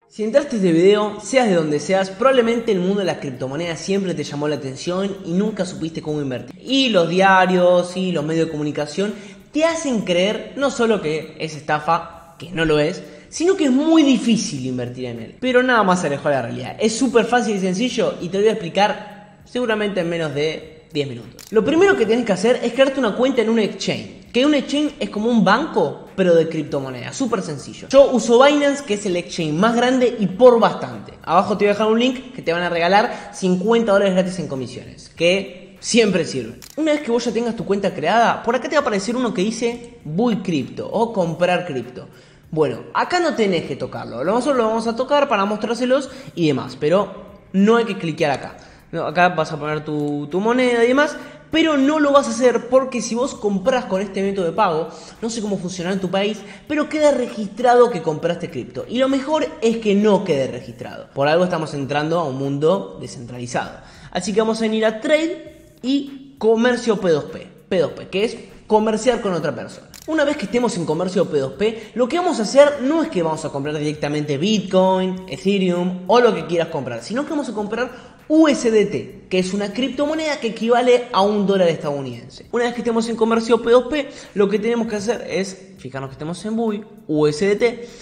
Si entraste a este video, seas de donde seas, probablemente el mundo de las criptomonedas siempre te llamó la atención y nunca supiste cómo invertir. Y los diarios y los medios de comunicación te hacen creer no solo que es estafa, que no lo es, sino que es muy difícil invertir en él. Pero nada más alejado de la realidad. Es súper fácil y sencillo y te lo voy a explicar seguramente en menos de 10 minutos. Lo primero que tienes que hacer es crearte una cuenta en un exchange. Que un exchange es como un banco, pero de criptomonedas. Súper sencillo. Yo uso Binance, que es el exchange más grande y por bastante. Abajo te voy a dejar un link que te van a regalar $50 gratis en comisiones. Que siempre sirve. Una vez que vos ya tengas tu cuenta creada, por acá te va a aparecer uno que dice Buy Cripto o comprar cripto. Bueno, acá no tenés que tocarlo. Nosotros lo vamos a tocar para mostrárselos y demás. Pero no hay que cliquear acá. No, acá vas a poner tu moneda y demás. Pero no lo vas a hacer porque si vos compras con este método de pago, no sé cómo funciona en tu país, pero queda registrado que compraste cripto. Y lo mejor es que no quede registrado. Por algo estamos entrando a un mundo descentralizado. Así que vamos a ir a Trade y Comercio P2P. P2P, que es comerciar con otra persona. Una vez que estemos en comercio P2P, lo que vamos a hacer no es que vamos a comprar directamente Bitcoin, Ethereum o lo que quieras comprar, sino que vamos a comprar USDT, que es una criptomoneda que equivale a $1 estadounidense. Una vez que estemos en comercio P2P, lo que tenemos que hacer es fijarnos que estemos en BUI, USDT,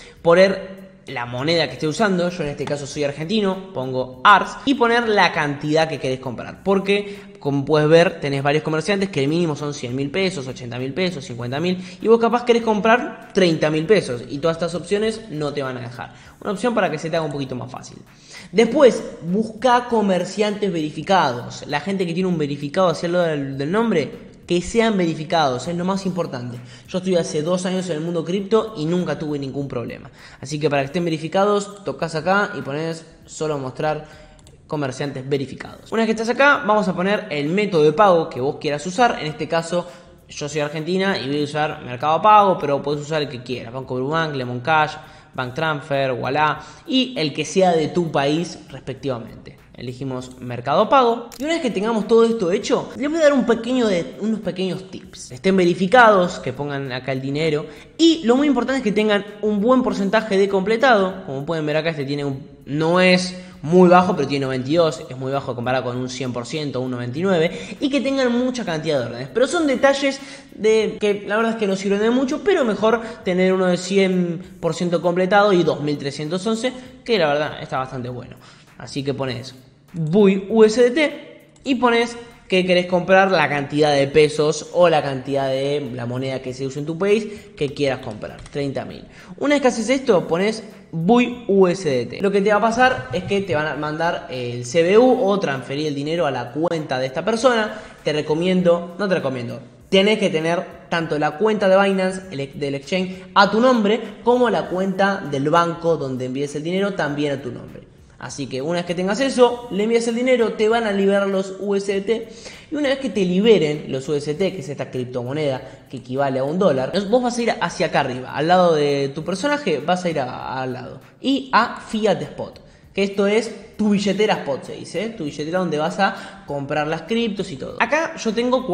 poner la moneda que esté usando, yo en este caso soy argentino, pongo ARS y poner la cantidad que querés comprar, porque como puedes ver tenés varios comerciantes que el mínimo son 100.000 pesos, 80.000 pesos, 50.000 y vos capaz querés comprar 30.000 pesos y todas estas opciones no te van a dejar. Una opción para que se te haga un poquito más fácil. Después, busca comerciantes verificados, la gente que tiene un verificado hacia el lado del nombre, que sean verificados, es lo más importante. Yo estoy hace 2 años en el mundo cripto y nunca tuve ningún problema. Así que para que estén verificados, tocas acá y pones solo mostrar comerciantes verificados. Una vez que estás acá, vamos a poner el método de pago que vos quieras usar. En este caso, yo soy argentina y voy a usar Mercado Pago, pero podés usar el que quieras. Banco Brubank, Lemon Cash, Bank Transfer, Walla y el que sea de tu país respectivamente. Elegimos Mercado Pago. Y una vez que tengamos todo esto hecho, les voy a dar unos pequeños tips. Estén verificados, que pongan acá el dinero. Y lo muy importante es que tengan un buen porcentaje de completado. Como pueden ver acá, este tiene no es muy bajo, pero tiene 92. Es muy bajo comparado con un 100%, un 99%. Y que tengan mucha cantidad de órdenes. Pero son detalles que la verdad es que no sirven de mucho. Pero mejor tener uno de 100% completado y 2.311, que la verdad está bastante bueno. Así que pones BUI USDT y pones que querés comprar la cantidad de pesos o la cantidad de la moneda que se use en tu país que quieras comprar, 30.000. Una vez que haces esto, pones BUI USDT. Lo que te va a pasar es que te van a mandar el CBU o transferir el dinero a la cuenta de esta persona. No te recomiendo. Tenés que tener tanto la cuenta de Binance, del exchange, a tu nombre, como la cuenta del banco donde envíes el dinero también a tu nombre. Así que una vez que tengas eso, le envías el dinero, te van a liberar los USDT. Y una vez que te liberen los USDT, que es esta criptomoneda que equivale a $1, vos vas a ir hacia acá arriba, al lado de tu personaje, vas a ir al lado. Y a Fiat Spot, que esto es tu billetera Spot, se dice, tu billetera donde vas a comprar las criptos y todo. Acá yo tengo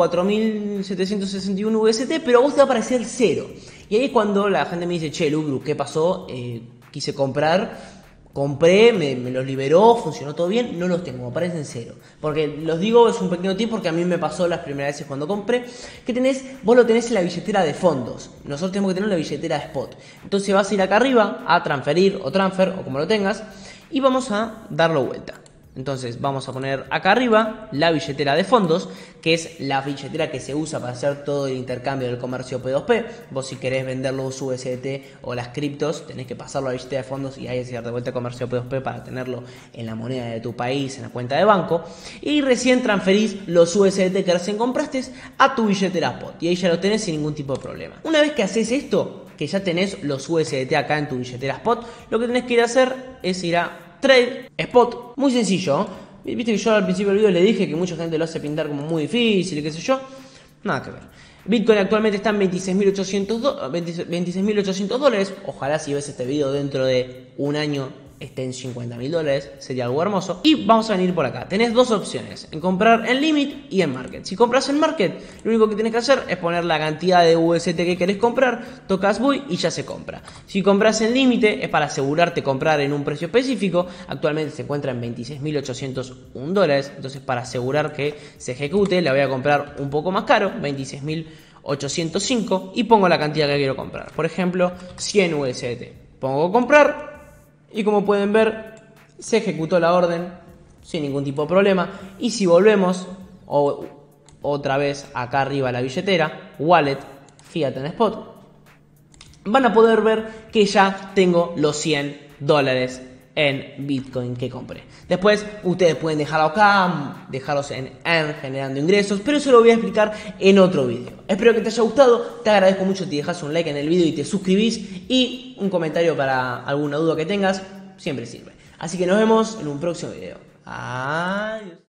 4.761 USDT, pero a vos te va a aparecer 0. Y ahí es cuando la gente me dice, che, Lugru, ¿qué pasó? Quise comprar... Compré, me los liberó, funcionó todo bien, no los tengo, me aparecen 0. Porque los digo, es un pequeño tip porque a mí me pasó las primeras veces cuando compré, que vos lo tenés en la billetera de fondos. Nosotros tenemos que tener la billetera de Spot. Entonces vas a ir acá arriba a transferir o transfer o como lo tengas y vamos a darlo vuelta. Entonces vamos a poner acá arriba la billetera de fondos, que es la billetera que se usa para hacer todo el intercambio del comercio P2P. Vos si querés vender los USDT o las criptos, tenés que pasarlo a la billetera de fondos y ahí hacer de vuelta el comercio P2P para tenerlo en la moneda de tu país, en la cuenta de banco. Y recién transferís los USDT que recién compraste a tu billetera Spot y ahí ya lo tenés sin ningún tipo de problema. Una vez que haces esto, que ya tenés los USDT acá en tu billetera Spot, lo que tenés que ir a hacer es ir a Trade, Spot, muy sencillo. Viste que yo al principio del video le dije que mucha gente lo hace pintar como muy difícil y qué sé yo. Nada que ver. Bitcoin actualmente está en $26.800. Ojalá si ves este video dentro de un año esté en 50.000 dólares, sería algo hermoso. Y vamos a venir por acá. Tenés dos opciones, en comprar en Limit y en Market. Si compras en Market, lo único que tienes que hacer es poner la cantidad de UST que querés comprar, tocas Buy y ya se compra. Si compras en Límite, es para asegurarte comprar en un precio específico. Actualmente se encuentra en 26.801 dólares, entonces para asegurar que se ejecute, la voy a comprar un poco más caro, 26.805, y pongo la cantidad que quiero comprar. Por ejemplo, 100 UST. Pongo comprar. Y como pueden ver, se ejecutó la orden sin ningún tipo de problema. Y si volvemos otra vez acá arriba a la billetera, Wallet, Fiat en Spot, van a poder ver que ya tengo los 100 dólares en Bitcoin que compré. Después ustedes pueden dejarlo acá, dejarlos en Earn generando ingresos, pero eso lo voy a explicar en otro video. Espero que te haya gustado, te agradezco mucho si dejas un like en el video y te suscribís, y un comentario para alguna duda que tengas, siempre sirve. Así que nos vemos en un próximo video. Adiós.